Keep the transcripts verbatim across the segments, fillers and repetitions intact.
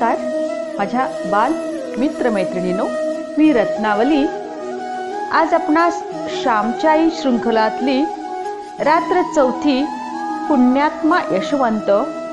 नमस्कार माझ्या बाल मित्रमैत्रिणींनो, मी रत्नावली आज आपणास श्यामची आई शृंखलातली रात्र चौथी पुण्यात्मा यशवंत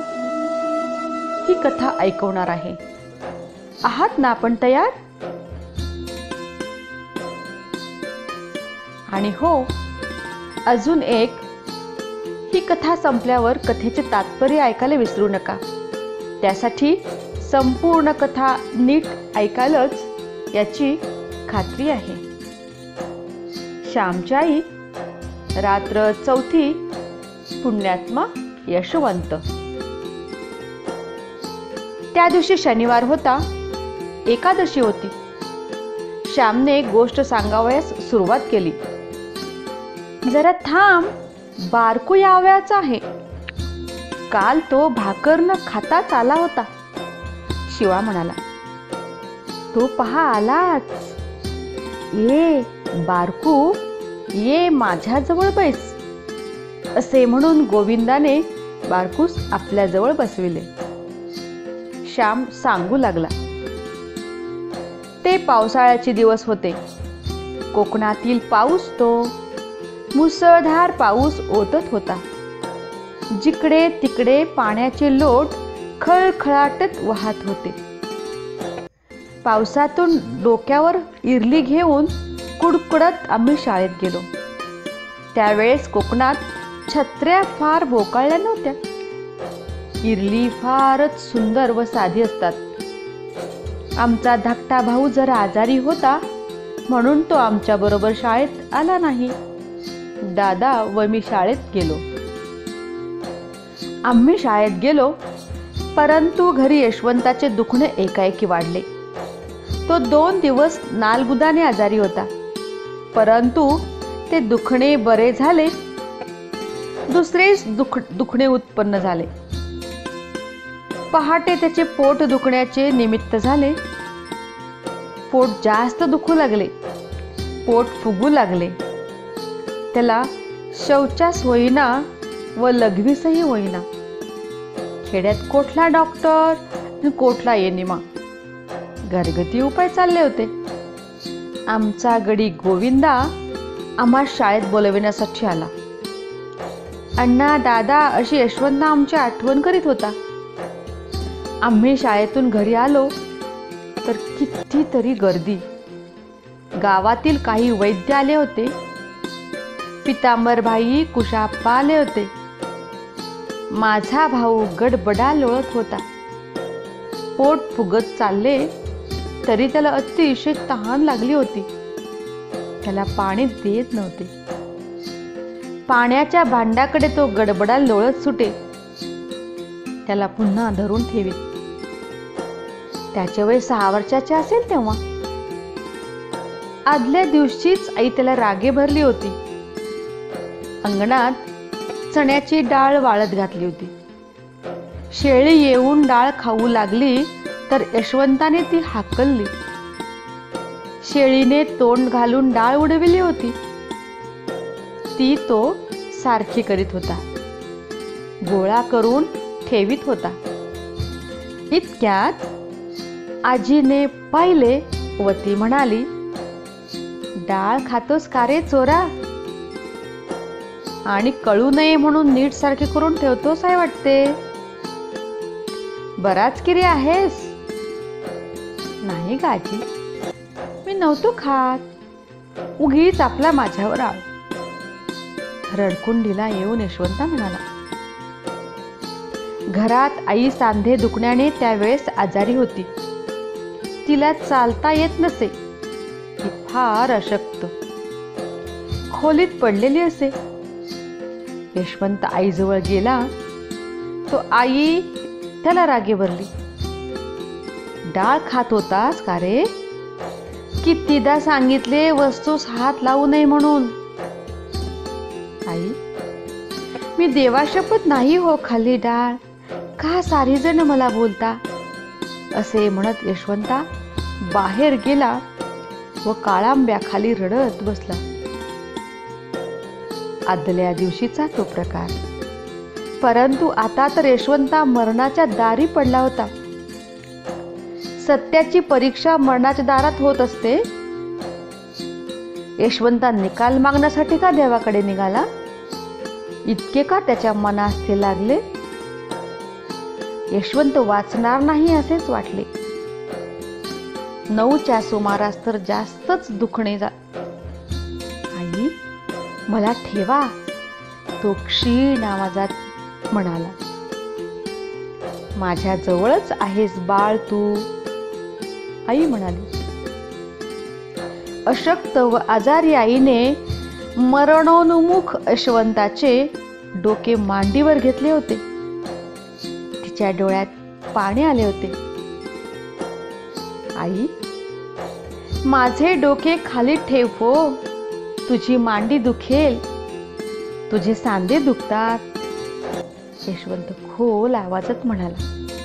ही कथा ऐकवणार आहे. आहात ना आपण तयार? आणि हो, अजून एक, ही कथा संपल्यावर कथेचे तात्पर्य ऐकायला विसरू नका. त्यासाठी संपूर्ण कथा नीट ऐकायलाच याची खात्री आहे. श्यामची आई रात्र चौथी पुण्यात्मा यशवंत. त्या दिवशी शनिवार होता, एकादशी होती. श्यामने गोष्ट सांगावयास सुरुवात केली. जरा थांब, बारकू यावयाचा आहे. काल तो भाकर न खाताच आला होता. शिवा म्हणाला. तो पहा आलाच. ये बारकू, ये माझ्याजवळ बैस, असे म्हणून गोविंदाने बारकूस आपल्याजवळ बसविले. श्याम सांगू लागला. ते पावसाळ्याचे दिवस होते. कोकणातील पाऊस तो मुसळधार पाऊस ओतत होता. जिकडे तिकडे पाण्याचे लोट खळखळाटत वाहत होते. पावसातून डोक्यावर इरली घेऊन कुडकुडत आम्ही शाळेत गेलो. त्यावेळेस कोकणात छत्र्या फार बोकाळल्या नव्हत्या. इरली फारच सुंदर व साधी असतात. आमचा धाकटा भाऊ जरा आजारी होता, म्हणून तो आमच्या बरोबर शाळेत आला नाही. दादा व मी शाळेत गेलो. आम्ही शाळेत गेलो, परंतु घरी यशवंताचे दुखणे एकाएकी वाढले. तो दोन दिवस नालगुदाने आजारी होता, परंतु ते दुखणे बरे झाले. दुसरेच दुख दुखणे उत्पन्न झाले. पहाटे त्याचे पोट दुखण्याचे निमित्त झाले. पोट जास्त दुखू लागले. पोट फुगू लागले. त्याला शौचास होईना व लघवीसही होईना. खेड्यात कोठला डॉक्टर, कोठला येनिमा. घरगुती उपाय चालले होते. आमचा गडी गोविंदा आम्हा शाळेत बोलविण्यासाठी आला. अण्णा, दादा अशी यशवंत आमची आठवण करीत होता. आम्ही शाळेतून घरी आलो तर कितीतरी गर्दी. गावातील काही वैद्य आले होते. पितांबरबाई, कुशाप्पा आले होते. माझा भाऊ गडबडा लोळत होता. पोट फुगत चालले तरी त्याला अतिशय तहान लागली होती. त्याला पाणी देत नव्हते. पाण्याच्या भांड्याकडे तो गडबडा लोळत सुटे. त्याला पुन्हा धरून ठेवीत. त्याच्या वय सहा वर्षाचे असेल तेव्हा. आदल्या दिवशीच आई त्याला रागे भरली होती. अंगणात चण्याची डाळ वाळत घातली होती. शेळी येऊन डाळ खाऊ लागली तर यशवंताने ती हाकलली. शेळीने तोंड घालून डाळ उडविली होती. ती तो सारखी करीत होता. गोळा करून ठेवीत होता. इतक्यात आजीने पाहिले व ती म्हणाली, डाळ खातोस का रे चोरा? आणि कळू नये म्हणून नीट सारखे करून ठेवतोस आहे वाटते. बराच किरी आहेस. नाही ग आजी, मी नव्हतो खात. उगीच आपला माझ्यावर आळ. रडकुंडीला येऊन यशवंता म्हणाला. घरात आई सांधे दुखण्याने त्यावेळेस आजारी होती. तिला चालता येत नसे. ती फार अशक्त, खोलीत पडलेली असे. यशवंत आईजवळ गेला तो आई त्याला रागे भरली. डाळ खात होतास का रे? कितीदा सांगितले वस्तूस हात लावू नये म्हणून. आई, मी देवाशपथ नाही हो खाल्ली डाळ. का सारी जण मला बोलता? असे म्हणत यशवंता बाहेर गेला व काळांब्याखाली रडत बसला. आदल्या दिवशीचा तो प्रकार. परंतु आता तर यशवंता मरणाच्या दारी पडला होता. सत्याची परीक्षा मरणाच्या दारात होत असते. यशवंता निकाल मागण्यासाठी का देवाकडे निघाला? इतके का त्याच्या मनास ते लागले? यशवंत वाचणार नाही असेच वाटले. नऊच्या सुमारास तर जास्तच दुखणे जा. आई, मला ठेवा, तो क्षीण आवाजात म्हणाला. माझ्या जवळच आहेस बाळ तू, आई म्हणाली. अशक्त व आजारी आईने मरणोन्मुख यशवंताचे डोके मांडीवर घेतले होते. तिच्या डोळ्यात पाणी आले होते. आई, माझे डोके खाली ठेव हो, तुझी मांडी दुखेल, तुझे सांधे दुखतात, यशवंत खोल आवाजात म्हणाला.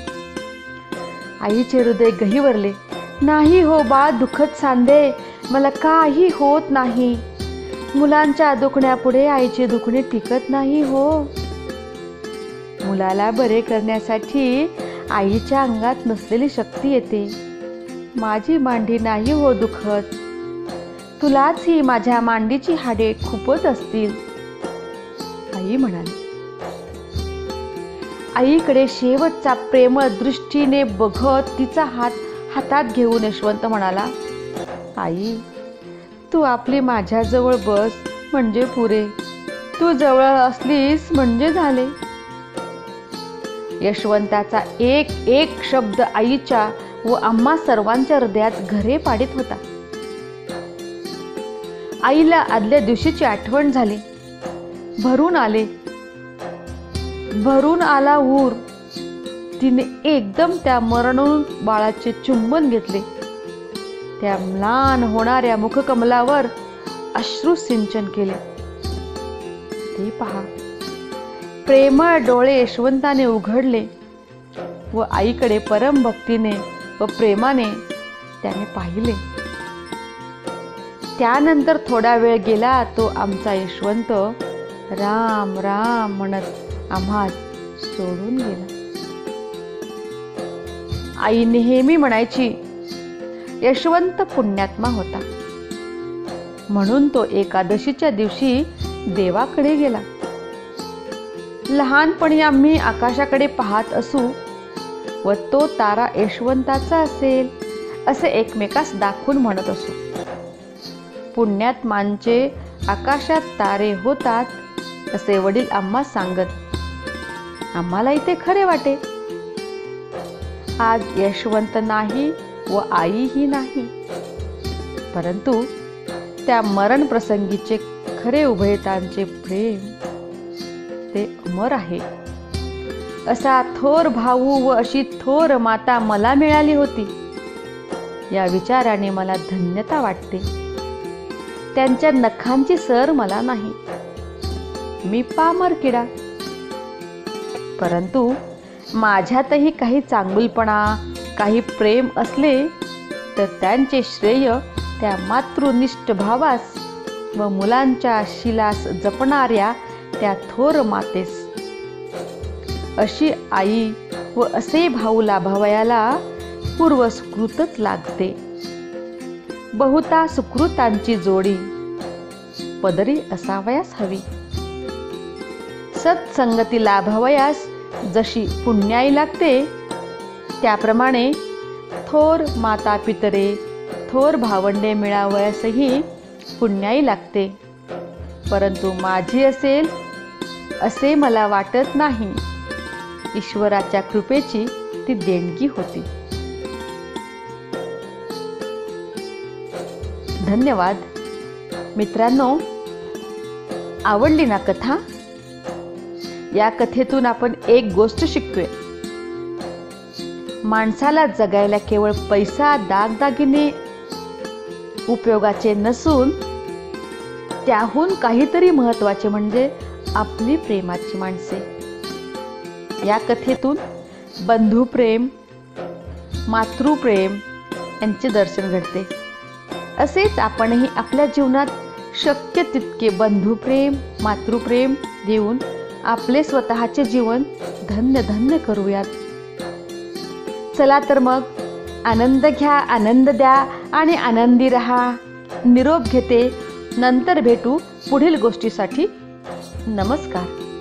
आईचे हृदय गहिवरले. नाही हो बाळ, दुखत सांधे, मला काही होत नाही. मुलांच्या दुखण्यापुढे आईचे दुखणे टिकत नाही हो. मुलाला बरे करण्यासाठी आईच्या अंगात नसलेली शक्ती येते. माझी मांडी नाही हो दुखत, तुलाच ही माझ्या मांडीची हाडे खूपच असतील, आई म्हणाली. आईकडे शेवटचा प्रेमळ दृष्टीने बघत तिचा हात हातात घेऊन यशवंत म्हणाला. आई, तू आपली माझ्याजवळ बस म्हणजे पुरे, तू जवळ असलीस म्हणजे झाले. यशवंताचा एक एक शब्द आईच्या व आम्हा सर्वांच्या हृदयात घरे पाडीत होता. आईला आदल्या दिवशीची आठवण झाली. भरून आले भरून आला ऊर. तिने एकदम त्या मरणोन बाळाचे चुंबन घेतले. त्या म्लान होणाऱ्या मुखकमलावर अश्रू सिंचन केले. ते पहा, प्रेमळ डोळे यशवंताने उघडले व आईकडे परम भक्तीने व प्रेमाने त्याने पाहिले. त्यानंतर थोडा वेळ गेला तो आमचा यशवंत राम राम म्हणत आम्हास सोडून गेला. आई नेहमी म्हणायची, यशवंत पुण्यात्मा होता म्हणून तो एकादशीच्या दिवशी देवाकडे गेला. लहानपणी आम्ही आकाशाकडे पाहत असू व तो तारा यशवंताचा असेल असे एकमेकास दाखवून म्हणत असू. पुण्यात्मांचे आकाशात तारे होतात असे वडील आम्हा सांगत. आम्हालाही ते खरे वाटे. आज यशवंत नाही व आईही नाही, परंतु त्या मरण प्रसंगीचे खरे उभयतांचे प्रेम ते अमर आहे. असा थोर भाऊ व अशी थोर माता मला मिळाली होती या विचाराने मला धन्यता वाटते. त्यांच्या नखांची सर मला नाही. मी पामर किडा, परंतु माझ्यातही काही चांगुलपणा, काही प्रेम असले तर त्यांचे श्रेय त्या मातृनिष्ठ भावास व मुलांच्या शिलास जपणाऱ्या त्या थोर मातेस. अशी आई व असे भाऊ लाभावयाला पूर्व सुकृतच लागते. बहुता सुकृतांची जोडी पदरी असावयास हवी. सत्संगती लाभावयास जशी पुण्याई लागते त्याप्रमाणे थोर माता पितरे, थोर भावंडे मिळावयासही पुण्याई लागते. परंतु माझी असेल असे मला वाटत नाही. ईश्वराच्या कृपेची ती देणगी होती. धन्यवाद मित्रांनो. आवडली ना कथा? या कथेतून आपण एक गोष्ट शिकतोय. माणसाला जगायला केवळ पैसा, दागदागिने उपयोगाचे नसून त्याहून काहीतरी महत्वाचे म्हणजे आपली प्रेमाची माणसे. या कथेतून बंधुप्रेम, मातृप्रेम यांचे दर्शन घडते. असेच आपणही आपल्या जीवनात शक्य तितके बंधुप्रेम, मातृप्रेम देऊन आपले स्वतःचे जीवन धन्य धन्य करूयात. चला तर मग आनंद घ्या, आनंद द्या आणि आनंदी रहा. निरोप घेते. नंतर भेटू पुढील गोष्टीसाठी. नमस्कार.